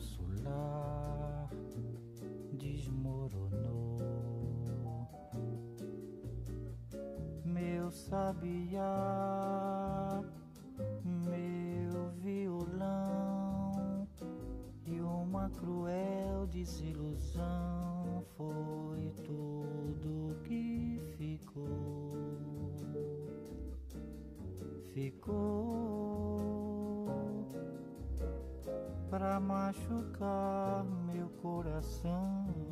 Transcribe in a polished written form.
nosso lar desmoronou. Meu sabiá, meu violão, e uma cruel desilusão foi tudo que ficou. Pra machucar meu coração.